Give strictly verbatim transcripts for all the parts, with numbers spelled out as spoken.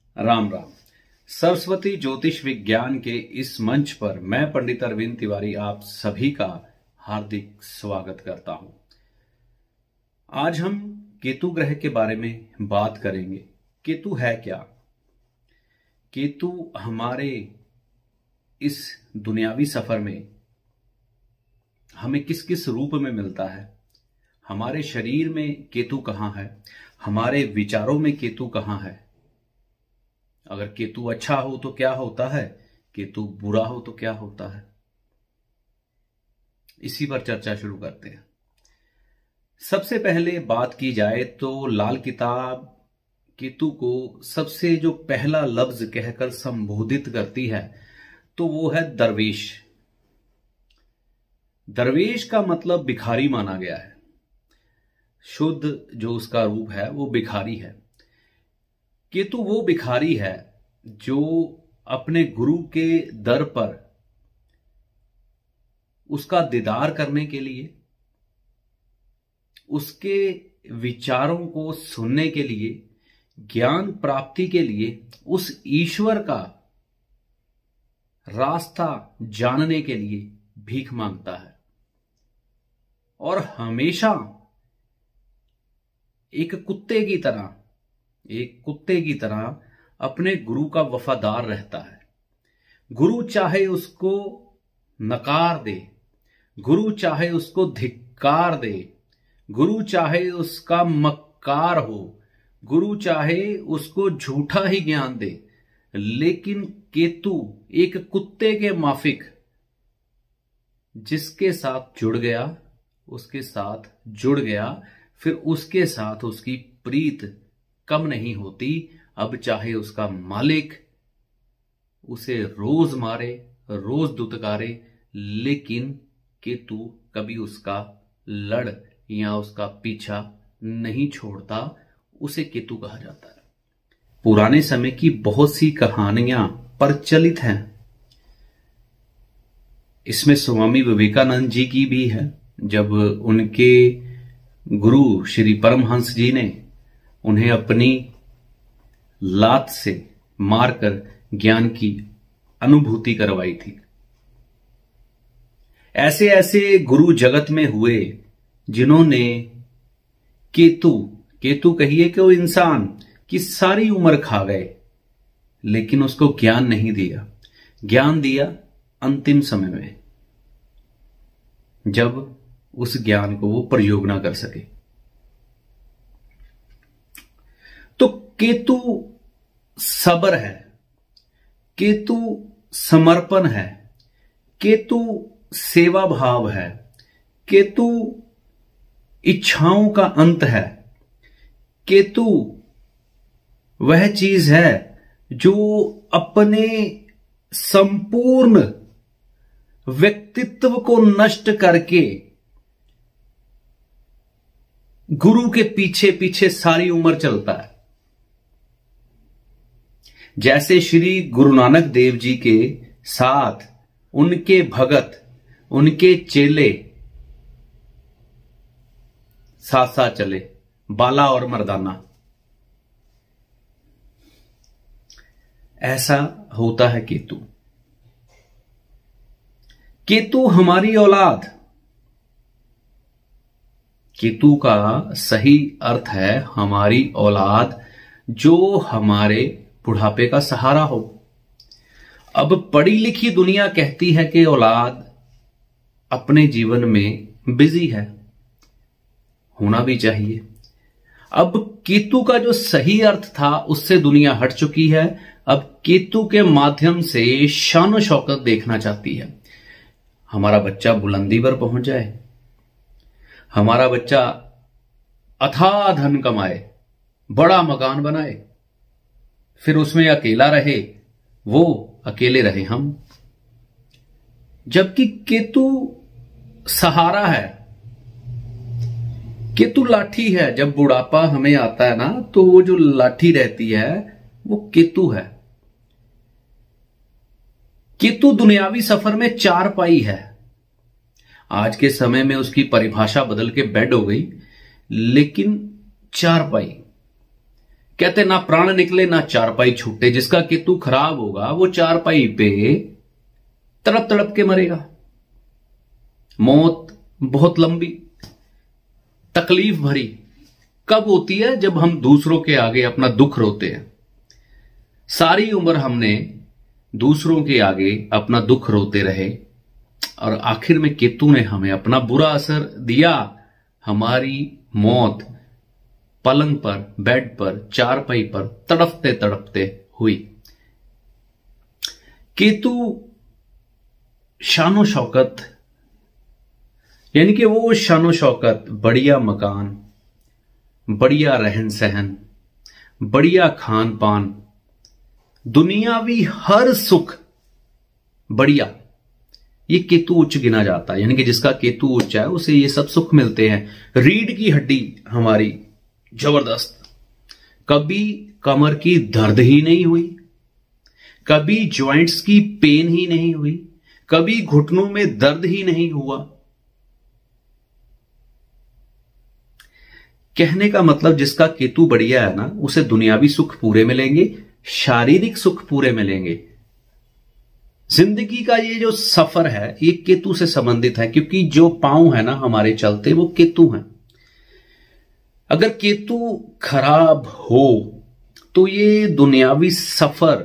राम राम। सरस्वती ज्योतिष विज्ञान के इस मंच पर मैं पंडित अरविंद तिवारी आप सभी का हार्दिक स्वागत करता हूं। आज हम केतु ग्रह के बारे में बात करेंगे। केतु है क्या? केतु हमारे इस दुनियावी सफर में हमें किस किस रूप में मिलता है, हमारे शरीर में केतु कहां है, हमारे विचारों में केतु कहां है, अगर केतु अच्छा हो तो क्या होता है, केतु बुरा हो तो क्या होता है, इसी पर चर्चा शुरू करते हैं। सबसे पहले बात की जाए तो लाल किताब केतु को सबसे जो पहला लफ्ज कहकर संबोधित करती है तो वो है दरवेश। दरवेश का मतलब भिखारी माना गया है। शुद्ध जो उसका रूप है वो भिखारी है। केतु वो भिखारी है जो अपने गुरु के दर पर उसका दीदार करने के लिए, उसके विचारों को सुनने के लिए, ज्ञान प्राप्ति के लिए, उस ईश्वर का रास्ता जानने के लिए भीख मांगता है और हमेशा एक कुत्ते की तरह एक कुत्ते की तरह अपने गुरु का वफादार रहता है। गुरु चाहे उसको नकार दे, गुरु चाहे उसको धिक्कार दे, गुरु चाहे उसका मक्कार हो, गुरु चाहे उसको झूठा ही ज्ञान दे, लेकिन केतु एक कुत्ते के माफिक जिसके साथ जुड़ गया उसके साथ जुड़ गया फिर उसके साथ उसकी प्रीत कम नहीं होती। अब चाहे उसका मालिक उसे रोज मारे, रोज दुत्कारे, लेकिन केतु कभी उसका लड़ या उसका पीछा नहीं छोड़ता। उसे केतु कहा जाता है। पुराने समय की बहुत सी कहानियां प्रचलित हैं। इसमें स्वामी विवेकानंद जी की भी है। जब उनके गुरु श्री परमहंस जी ने उन्हें अपनी लात से मारकर ज्ञान की अनुभूति करवाई थी। ऐसे ऐसे गुरु जगत में हुए जिन्होंने केतु केतु कहिए कि वो इंसान की सारी उम्र खा गए, लेकिन उसको ज्ञान नहीं दिया। ज्ञान दिया अंतिम समय में, जब उस ज्ञान को वो प्रयोग ना कर सके। तो केतु सब्र है, केतु समर्पण है, केतु सेवा भाव है, केतु इच्छाओं का अंत है, केतु वह चीज है जो अपने संपूर्ण व्यक्तित्व को नष्ट करके गुरु के पीछे पीछे सारी उम्र चलता है। जैसे श्री गुरु नानक देव जी के साथ उनके भगत, उनके चेले साथ साथ चले, बाला और मर्दाना। ऐसा होता है केतु। केतु हमारी औलाद। केतु का सही अर्थ है हमारी औलाद, जो हमारे बुढ़ापे का सहारा हो। अब पढ़ी लिखी दुनिया कहती है कि औलाद अपने जीवन में बिजी है, होना भी चाहिए। अब केतु का जो सही अर्थ था उससे दुनिया हट चुकी है। अब केतु के माध्यम से शान शौकत देखना चाहती है। हमारा बच्चा बुलंदी पर पहुंच जाए, हमारा बच्चा अथाह धन कमाए, बड़ा मकान बनाए, फिर उसमें अकेला रहे, वो अकेले रहे हम। जबकि केतु सहारा है, केतु लाठी है। जब बुढ़ापा हमें आता है ना, तो वो जो लाठी रहती है वो केतु है। केतु दुनियावी सफर में चार पाई है। आज के समय में उसकी परिभाषा बदल के बेड हो गई, लेकिन चार पाई। कहते ना प्राण निकले ना चारपाई छूटे। जिसका केतु खराब होगा वो चारपाई पे तड़प तड़प के मरेगा। मौत बहुत लंबी, तकलीफ भरी कब होती है? जब हम दूसरों के आगे अपना दुख रोते हैं। सारी उम्र हमने दूसरों के आगे अपना दुख रोते रहे और आखिर में केतु ने हमें अपना बुरा असर दिया। हमारी मौत पलंग पर, बेड पर, चारपाई पर तड़पते तड़पते हुई। केतु शानो शौकत, यानी कि वो शानो शौकत, बढ़िया मकान, बढ़िया रहन सहन, बढ़िया खान पान, दुनियावी हर सुख बढ़िया, ये केतु उच्च गिना जाता है। यानी कि जिसका केतु उच्च है उसे ये सब सुख मिलते हैं। रीढ़ की हड्डी हमारी जबरदस्त, कभी कमर की दर्द ही नहीं हुई, कभी जॉइंट्स की पेन ही नहीं हुई, कभी घुटनों में दर्द ही नहीं हुआ। कहने का मतलब जिसका केतु बढ़िया है ना, उसे दुनियावी सुख पूरे मिलेंगे, शारीरिक सुख पूरे मिलेंगे। जिंदगी का ये जो सफर है ये केतु से संबंधित है, क्योंकि जो पांव है ना हमारे चलते वो केतु हैं। अगर केतु खराब हो तो ये दुनियावी सफर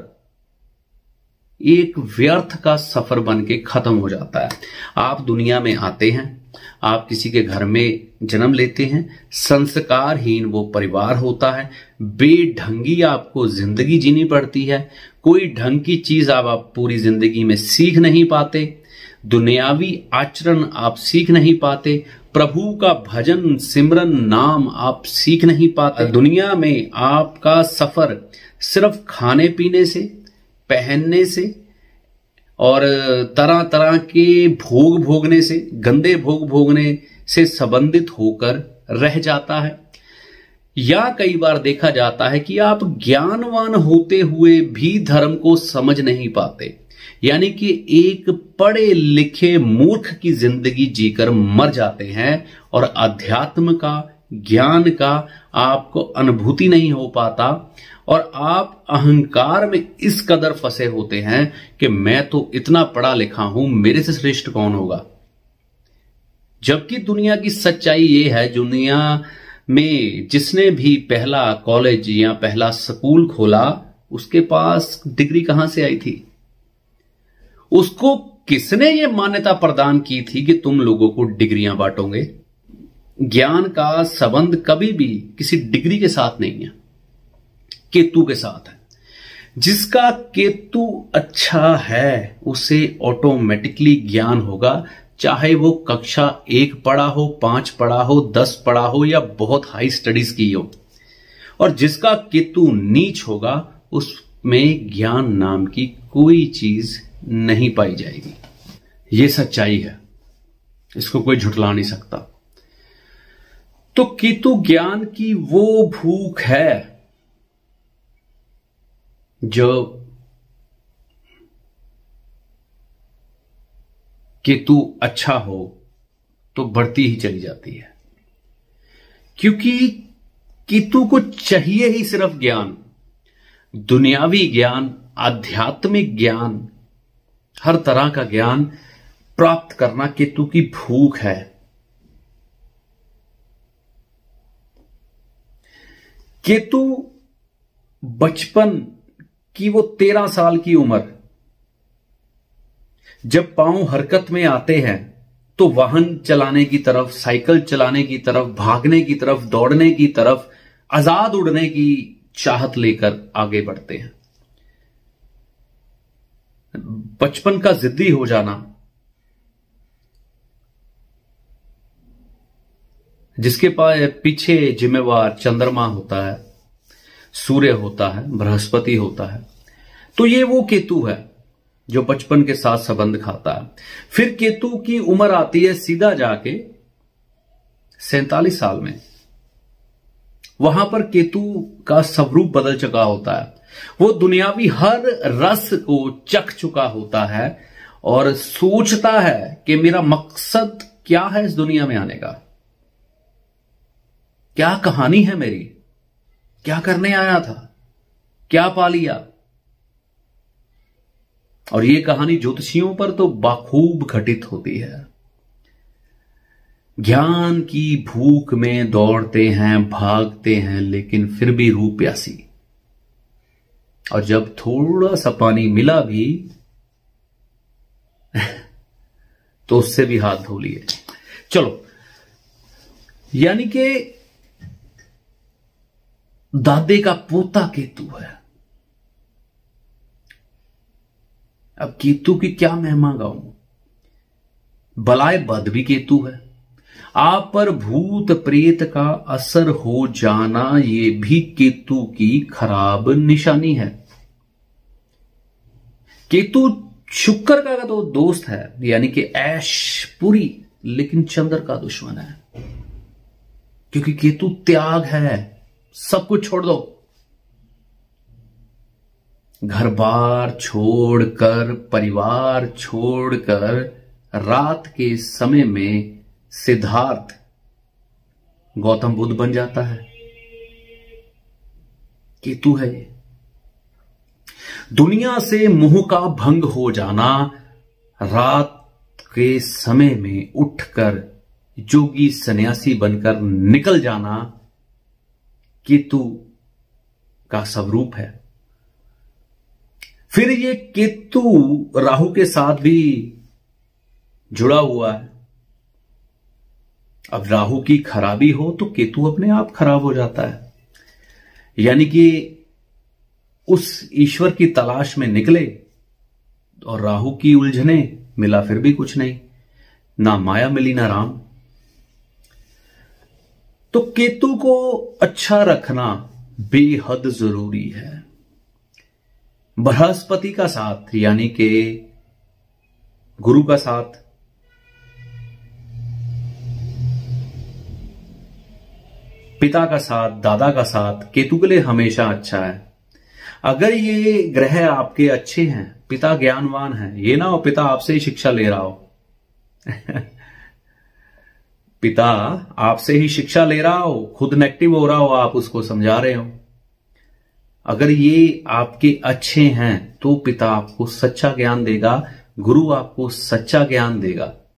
एक व्यर्थ का सफर बन के खत्म हो जाता है। आप दुनिया में आते हैं, आप किसी के घर में जन्म लेते हैं, संस्कारहीन वो परिवार होता है, बेढंगी आपको जिंदगी जीनी पड़ती है, कोई ढंग की चीज आप, आप पूरी जिंदगी में सीख नहीं पाते, दुनियावी आचरण आप सीख नहीं पाते, प्रभु का भजन सिमरन नाम आप सीख नहीं पाते। दुनिया में आपका सफर सिर्फ खाने पीने से, पहनने से और तरह तरह के भोग भोगने से, गंदे भोग भोगने से संबंधित होकर रह जाता है। या कई बार देखा जाता है कि आप ज्ञानवान होते हुए भी धर्म को समझ नहीं पाते, यानी कि एक पढ़े लिखे मूर्ख की जिंदगी जीकर मर जाते हैं और अध्यात्म का, ज्ञान का आपको अनुभूति नहीं हो पाता और आप अहंकार में इस कदर फंसे होते हैं कि मैं तो इतना पढ़ा लिखा हूं, मेरे से श्रेष्ठ कौन होगा। जबकि दुनिया की सच्चाई ये है, दुनिया में जिसने भी पहला कॉलेज या पहला स्कूल खोला उसके पास डिग्री कहां से आई थी? उसको किसने ये मान्यता प्रदान की थी कि तुम लोगों को डिग्रियां बांटोगे? ज्ञान का संबंध कभी भी किसी डिग्री के साथ नहीं है, केतु के साथ है। जिसका केतु अच्छा है उसे ऑटोमेटिकली ज्ञान होगा, चाहे वो कक्षा एक पढ़ा हो, पांच पढ़ा हो, दस पढ़ा हो या बहुत हाई स्टडीज की हो। और जिसका केतु नीच होगा उसमें ज्ञान नाम की कोई चीज नहीं पाई जाएगी। ये सच्चाई है, इसको कोई झुठला नहीं सकता। तो केतु ज्ञान की वो भूख है जो केतु अच्छा हो तो बढ़ती ही चली जाती है, क्योंकि केतु को चाहिए ही सिर्फ ज्ञान, दुनियावी ज्ञान, आध्यात्मिक ज्ञान, हर तरह का ज्ञान प्राप्त करना केतु की भूख है। केतु बचपन की वो तेरह साल की उम्र, जब पांव हरकत में आते हैं तो वाहन चलाने की तरफ, साइकिल चलाने की तरफ, भागने की तरफ, दौड़ने की तरफ, आजाद उड़ने की चाहत लेकर आगे बढ़ते हैं। बचपन का जिद्दी हो जाना, जिसके पास पीछे जिम्मेवार चंद्रमा होता है, सूर्य होता है, बृहस्पति होता है, तो ये वो केतु है जो बचपन के साथ संबंध खाता है। फिर केतु की उम्र आती है सीधा जाके सैंतालीस साल में। वहां पर केतु का स्वरूप बदल चुका होता है, वो दुनियावी हर रस को चख चुका होता है और सोचता है कि मेरा मकसद क्या है इस दुनिया में आने का, क्या कहानी है मेरी, क्या करने आया था, क्या पा लिया। और ये कहानी ज्योतिषियों पर तो बाखूब घटित होती है। ज्ञान की भूख में दौड़ते हैं, भागते हैं, लेकिन फिर भी रूह प्यासी। और जब थोड़ा सा पानी मिला भी तो उससे भी हाथ धो लिए। चलो, यानी कि दादे का पोता केतु है। अब केतु की क्या महिमा गाऊं। बलाय बद भी केतु है। आप पर भूत प्रेत का असर हो जाना, ये भी केतु की खराब निशानी है। केतु शुक्र का तो दोस्त है, यानी कि ऐश पूरी, लेकिन चंद्र का दुश्मन है। क्योंकि केतु त्याग है, सब कुछ छोड़ दो। घर बार छोड़कर, परिवार छोड़कर रात के समय में सिद्धार्थ गौतम बुद्ध बन जाता है। केतु है ये। दुनिया से मोह का भंग हो जाना, रात के समय में उठकर जोगी सन्यासी बनकर निकल जाना, केतु का स्वरूप है। फिर ये केतु राहु के साथ भी जुड़ा हुआ है। अब राहु की खराबी हो तो केतु अपने आप खराब हो जाता है। यानी कि उस ईश्वर की तलाश में निकले और राहु की उलझने, मिला फिर भी कुछ नहीं, ना माया मिली ना राम। तो केतु को अच्छा रखना बेहद जरूरी है। बृहस्पति का साथ, यानी कि गुरु का साथ, पिता का साथ, दादा का साथ केतु के लिए हमेशा अच्छा है। अगर ये ग्रह आपके अच्छे हैं, पिता ज्ञानवान है, ये ना हो पिता आपसे ही शिक्षा ले रहा हो पिता आपसे ही शिक्षा ले रहा हो, खुद नेगेटिव हो रहा हो, आप उसको समझा रहे हो। अगर ये आपके अच्छे हैं तो पिता आपको सच्चा ज्ञान देगा, गुरु आपको सच्चा ज्ञान देगा।